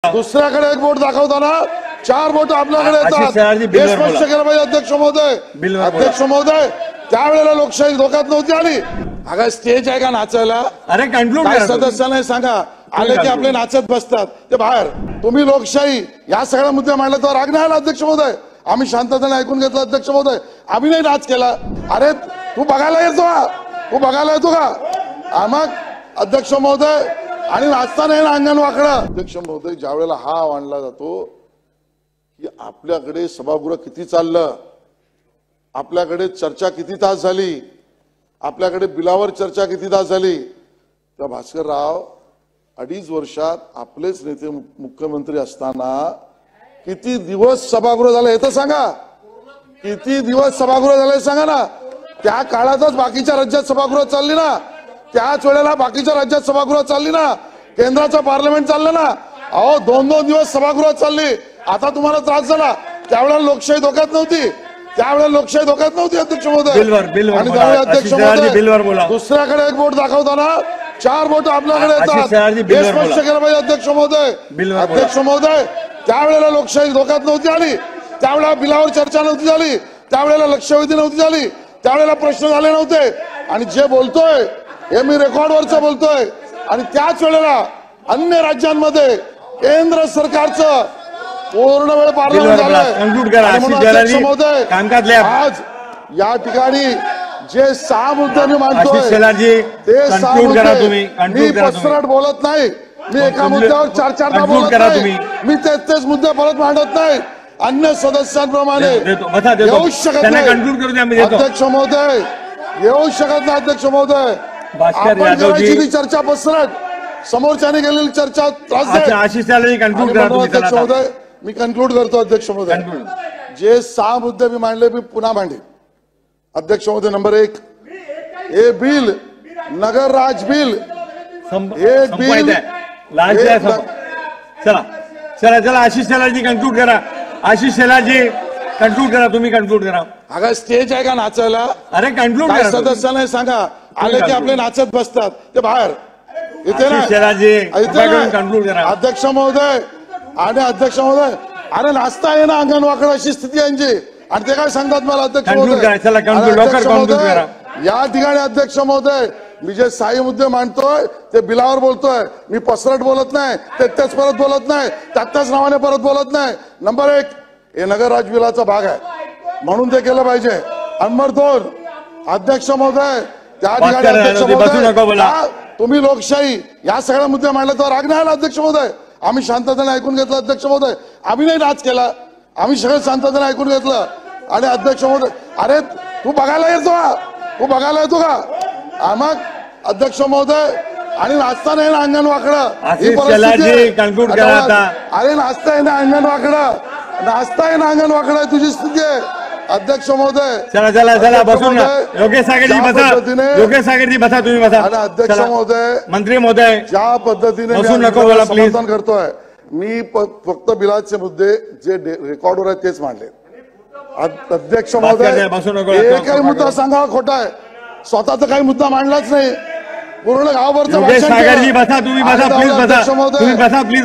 दुसऱ्याकडे एक बोट दाखवताना 4 बोट आपल्याकडे येतात हे स्पष्ट केलं पाहिजे अध्यक्ष महोदय। अध्यक्ष महोदय त्यावेळेला लोकशाही धोक्यात नव्हती आली। अगं स्टेज आहे का नाचायला? अरे कंक्लूड काय सदस्यांना सांगा आले की आपले नाचत बसतात ते बाहेर। तुम्ही लोकशाही या सगळ्या मुद्दे मांडले तर राग नाही आला अध्यक्ष महोदय? आम्ही शांततेने ऐकून घेतलं अध्यक्ष महोदय। आम्ही नाही नाच केला। अरे तू बघायला येतो का? तू बघायला येतो का? मग अध्यक्ष महोदय आणि नाचताना आहे ना अंगण वाकडं। अध्यक्ष महोदय ज्या वेळेला हा मांडला जातो की आपल्याकडे सभागृह किती चाललं, आपल्याकडे चर्चा किती तास झाली, आपल्याकडे बिलावर चर्चा किती तास झाली, तर भास्करराव 2.5 वर्षात आपलेच नेते मुख्यमंत्री असताना किती दिवस सभागृह झाले हे तर सांगा। किती दिवस सभागृह झाले सांगा ना। त्या काळातच बाकीच्या राज्यात सभागृह चालली ना, त्याच वेळेला बाकीच्या राज्यात सभागृह चालली ना, केंद्राचं पार्लमेंट चाललं ना। अहो 2-2 दिवस सभागृहात चालली। आता तुम्हाला त्रास झाला, त्यावेळेला लोकशाही धोक्यात नव्हती, त्यावेळेला लोकशाही धोक्यात नव्हती अध्यक्ष महोदय। आणि त्यावेळी अध्यक्ष महोदय दुसऱ्याकडे एक बोट दाखवताना 4 बोट आपल्याकडे येतात हे स्पष्ट केलं पाहिजे अध्यक्ष महोदय। अध्यक्ष महोदय त्यावेळेला लोकशाही धोक्यात नव्हती आली, त्यावेळेला बिलावर चर्चा नव्हती झाली, त्यावेळेला लक्षवेधी नव्हती झाली, त्यावेळेला प्रश्न झाले नव्हते। आणि जे बोलतोय हे मी रेकॉर्डवरचं बोलतोय। आणि त्याच वेळेला अन्य राज्यांमध्ये केंद्र सरकारचं पूर्ण वेळ पार्लमेंट झालंय। आज या ठिकाणी जे 6 मुद्दे मी मांडतोय ते 6 मुद्दे मी पसरट बोलत नाही, मी एका मुद्द्यावर 4-4दा बोलत नाही, मी तेच मुद्दे परत मांडत नाही। अन्य सदस्यांप्रमाणे येऊ शकत नाही अध्यक्ष महोदय, येऊ शकत नाही अध्यक्ष महोदय। आपण करायची ती चर्चा पसरट, समोरच्याने गेलेली चर्चा त्रास अध्यक्ष महोदय मी कन्क्लूड करतो अध्यक्ष महोदय। जे 6 मुद्दे मी मांडले मी पुन्हा मांडे अध्यक्ष महोदय। नंबर 1 हे बिल नगर राज बिल, हे बिल चला चला चला आशिष शेलारजी कंक्लूड करा। आशिष शेलारजी कंक्लूड करा, तुम्ही कंक्लूड करा। अगं स्टेज आहे का नाचायला? अरे कंक्लूड करा। सदस्यांना सांगा आले की आपले नाचत बसतात ते बाहेर इथे ना। कंक्लूड करा अध्यक्ष महोदय। आणि अध्यक्ष महोदय अरे नाचता आहे ना अंगण वाकडं अशी स्थिती यांची, आणि ते काय सांगतात मला अध्यक्ष महोदय। या ठिकाणी अध्यक्ष महोदय मी जे 6 मुद्दे मांडतोय ते बिलावर बोलतोय, मी पसरट बोलत नाही, तेच परत बोलत नाही, त्याच नावाने परत बोलत नाही। नंबर 1 हे नगर राज बिलाचा भाग आहे म्हणून ते केलं पाहिजे। नंबर 2 अध्यक्ष महोदय त्या ठिकाणी अध्यक्ष महोदय तुम्ही लोकशाही या सगळ्या मुद्दे मांडले तर राग नाही आला अध्यक्ष महोदय? आम्ही शांततेने ऐकून घेतलं अध्यक्ष महोदय। आम्ही नाही नाच केला, आम्ही सगळं शांततेने ऐकून घेतलं। आणि अध्यक्ष महोदय अरे तू बघायला येतो का? तू बघायला येतो का? मग अध्यक्ष महोदय आणि नाचताना आहे ना अंगण वाकडं ही परिस्थिती। अरे नाचता आहे ना अंगण वाकडं, नाचता आहे ना अंगण वाकडं तुझी स्थिती आहे अध्यक्ष महोदय। चला चला चला बसून योगेश सागरजी बसा, योगेश सागरजी बसा, तुम्ही बसा। आणि अध्यक्ष महोदय मंत्री महोदय ज्या पद्धतीने समर्थन करतोय मी फक्त बिलाचे मुद्दे जे रेकॉर्डवर आहेत तेच मांडले अध्यक्ष महोदय। एकही मुद्दा सांगा खोटा आहे, स्वतःचा काही मुद्दा मांडलाच नाही, पूर्ण गावभरचं भाषण सागरजी बसा, तुम्ही बसा प्लीज बसा, तुम्ही बसा प्लीज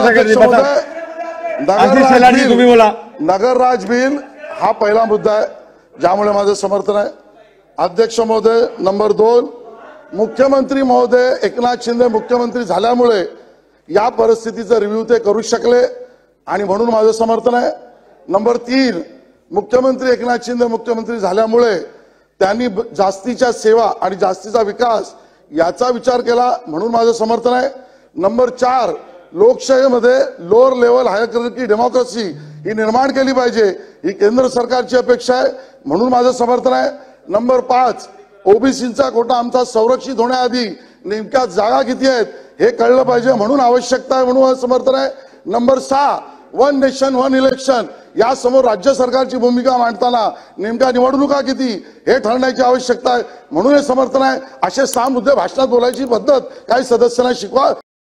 तुम्ही बोला। नगर राज बिल हा पहिला मुद्दा आहे ज्यामुळे माझं समर्थन आहे अध्यक्ष महोदय। नंबर 2 मुख्यमंत्री महोदय एकनाथ शिंदे मुख्यमंत्री झाल्यामुळे या परिस्थितीचा रिव्ह्यू ते करू शकले आणि म्हणून माझं समर्थन आहे। नंबर 3 मुख्यमंत्री एकनाथ शिंदे मुख्यमंत्री झाल्यामुळे त्यांनी जास्तीच्या सेवा आणि जास्तीचा विकास याचा विचार केला म्हणून माझं समर्थन आहे। नंबर 4 लोकशाहीमध्ये लोअर लेवल हायरार्की डेमोक्रेसी ही निर्माण केली पाहिजे, ही केंद्र सरकारची अपेक्षा आहे म्हणून माझं समर्थन आहे। नंबर 5 ओबीसीचा कोटा आमचा संरक्षित होण्याआधी नेमक्या जागा किती आहेत हे कळलं पाहिजे म्हणून आवश्यकता आहे म्हणून समर्थन आहे। Number 6 one nation one election यासमोर राज्य सरकारची भूमिका मांडताना नेमक्या निवडणुका किती हे ठरण्याची आवश्यकता आहे म्हणून हे समर्थन आहे। असे 6 मुद्दे भाषणात बोलायची पद्धत काही सदस्यांना शिकवा।